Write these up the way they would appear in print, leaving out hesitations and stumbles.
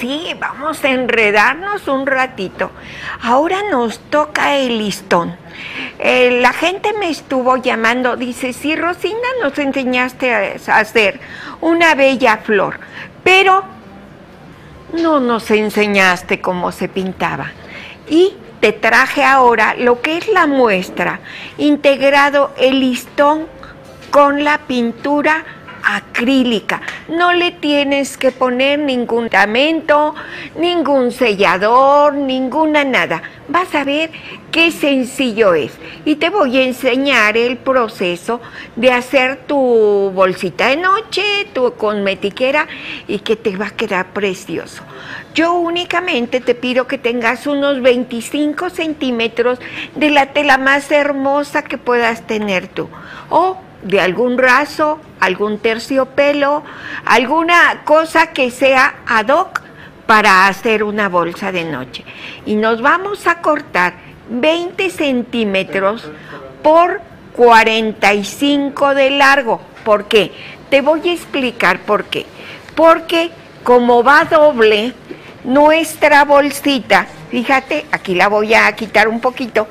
Sí, vamos a enredarnos un ratito. Ahora nos toca el listón. La gente me estuvo llamando, dice, sí, Rosina, nos enseñaste a hacer una bella flor, pero no nos enseñaste cómo se pintaba. Y te traje ahora lo que es la muestra, integrado el listón con la pintura acrílica. No le tienes que poner ningún pegamento, ningún sellador, ninguna nada. Vas a ver qué sencillo es. Y te voy a enseñar el proceso de hacer tu bolsita de noche, tu cosmetiquera, y que te va a quedar precioso. Yo únicamente te pido que tengas unos 25 centímetros de la tela más hermosa que puedas tener tú. O de algún raso, algún terciopelo, alguna cosa que sea ad hoc para hacer una bolsa de noche. Y nos vamos a cortar 20 centímetros por 45 de largo. ¿Por qué? Te voy a explicar por qué. Porque como va doble nuestra bolsita, fíjate, aquí la voy a quitar un poquito,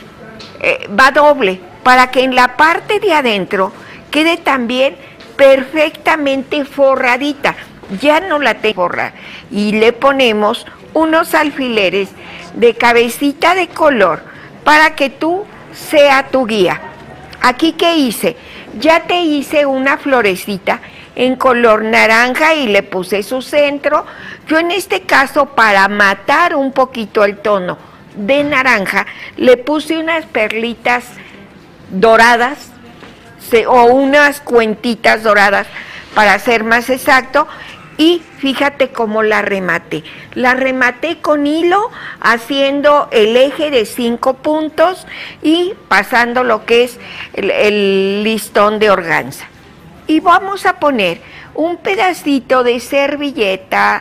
va doble, para que en la parte de adentro quede también perfectamente forradita. Ya no la tengo forrada. Y le ponemos unos alfileres de cabecita de color para que tú sea tu guía. Aquí, ¿qué hice? Ya te hice una florecita en color naranja y le puse su centro. Yo en este caso, para matar un poquito el tono de naranja, le puse unas perlitas doradas o unas cuentitas doradas para ser más exacto, y fíjate cómo la rematé. La rematé con hilo, haciendo el eje de 5 puntos y pasando lo que es el listón de organza. Y vamos a poner un pedacito de servilleta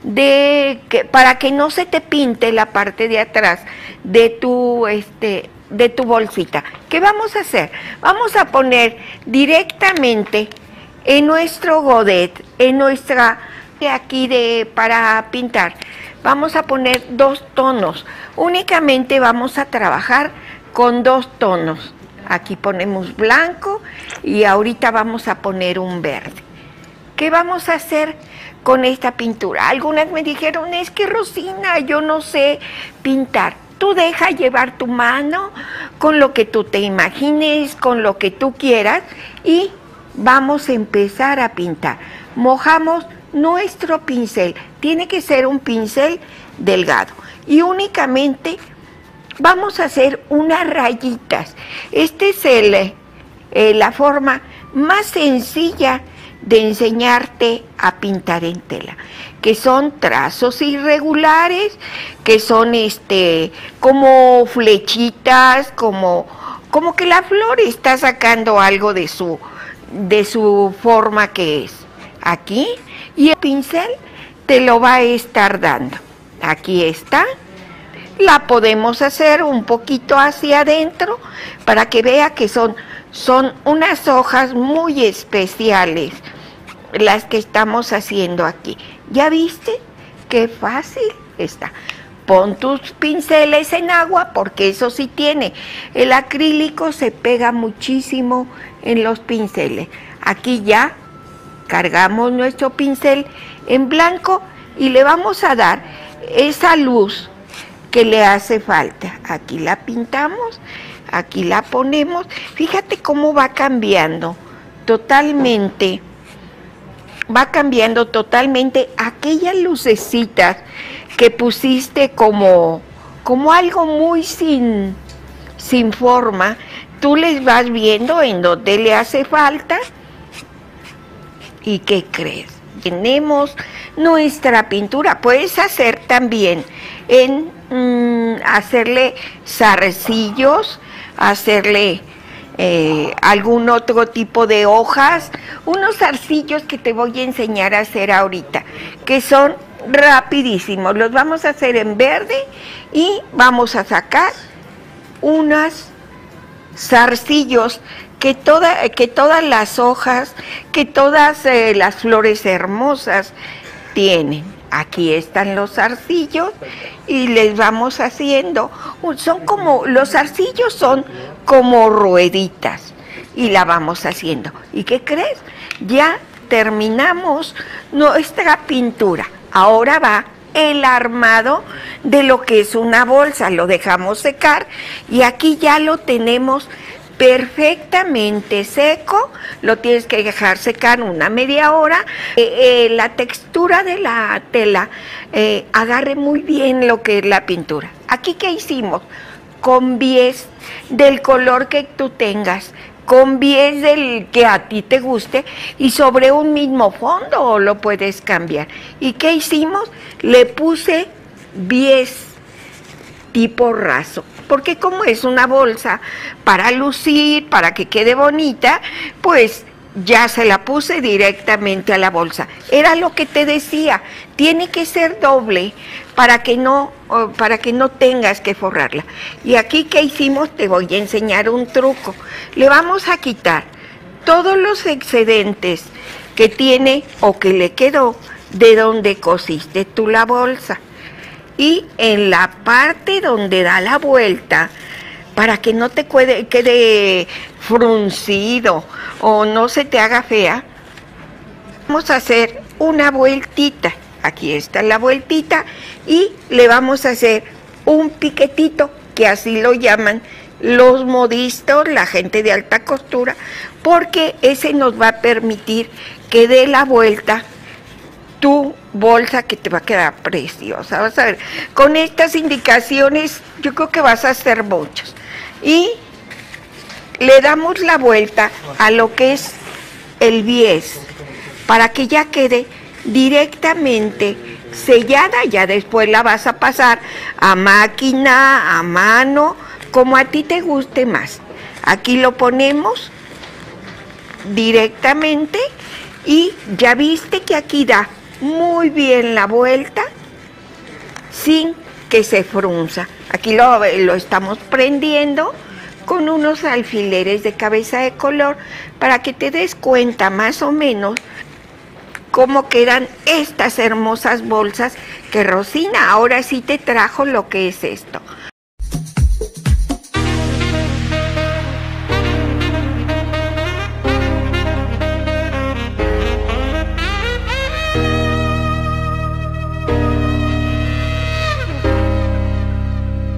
para que no se te pinte la parte de atrás de tu bolsita. ¿Qué vamos a hacer? Vamos a poner directamente en nuestro godet, en nuestra aquí para pintar. Vamos a poner 2 tonos. Únicamente vamos a trabajar con 2 tonos. Aquí ponemos blanco y ahorita vamos a poner un verde. ¿Qué vamos a hacer con esta pintura? Algunas me dijeron, es que Rosina, yo no sé pintar. Tú deja llevar tu mano con lo que tú te imagines, con lo que tú quieras, y vamos a empezar a pintar. Mojamos nuestro pincel, tiene que ser un pincel delgado, y únicamente vamos a hacer unas rayitas. Esta es la forma más sencilla de enseñarte a pintar en tela, que son trazos irregulares, que son como flechitas, como que la flor está sacando algo de su forma que es. Aquí, y el pincel te lo va a estar dando. Aquí está. La podemos hacer un poquito hacia adentro para que vea que son unas hojas muy especiales las que estamos haciendo aquí. ¿Ya viste? Qué fácil está. Pon tus pinceles en agua, porque eso sí tiene. El acrílico se pega muchísimo en los pinceles. Aquí ya cargamos nuestro pincel en blanco y le vamos a dar esa luz que le hace falta. Aquí la pintamos, aquí la ponemos. Fíjate cómo va cambiando totalmente. Va cambiando totalmente aquellas lucecitas que pusiste como algo muy sin forma. Tú les vas viendo en donde le hace falta. ¿Y qué crees? Tenemos nuestra pintura. Puedes hacer también hacerle zarcillos, hacerle algún otro tipo de hojas, unos zarcillos que te voy a enseñar a hacer ahorita, que son rapidísimos. Los vamos a hacer en verde y vamos a sacar unos zarcillos que todas las hojas, que todas las flores hermosas tienen. Aquí están los zarcillos y les vamos haciendo, son como, los zarcillos son como rueditas y la vamos haciendo. ¿Y qué crees? Ya terminamos nuestra pintura. Ahora va el armado de lo que es una bolsa, lo dejamos secar y aquí ya lo tenemos perfectamente seco, lo tienes que dejar secar una media hora, la textura de la tela agarre muy bien lo que es la pintura. Aquí, ¿qué hicimos? Con bies del color que tú tengas, con bies del que a ti te guste y sobre un mismo fondo lo puedes cambiar. ¿Y qué hicimos? Le puse bies tipo raso, porque como es una bolsa para lucir, para que quede bonita, pues ya se la puse directamente a la bolsa. Era lo que te decía, tiene que ser doble para que no tengas que forrarla. Y aquí, ¿qué hicimos? Te voy a enseñar un truco. Le vamos a quitar todos los excedentes que tiene o que le quedó de donde cosiste tú la bolsa. Y en la parte donde da la vuelta, para que no te quede fruncido o no se te haga fea, vamos a hacer una vueltita. Aquí está la vueltita y le vamos a hacer un piquetito, que así lo llaman los modistas, la gente de alta costura, porque ese nos va a permitir que dé la vuelta tu bolsa, que te va a quedar preciosa. Vas a ver, con estas indicaciones yo creo que vas a hacer muchos. Y le damos la vuelta a lo que es el bies para que ya quede directamente sellada. Ya después la vas a pasar a máquina, a mano, como a ti te guste más. Aquí lo ponemos directamente y ya viste que aquí da muy bien la vuelta sin que se frunza. Aquí lo estamos prendiendo con unos alfileres de cabeza de color para que te des cuenta más o menos cómo quedan estas hermosas bolsas que Rosina ahora sí te trajo lo que es esto.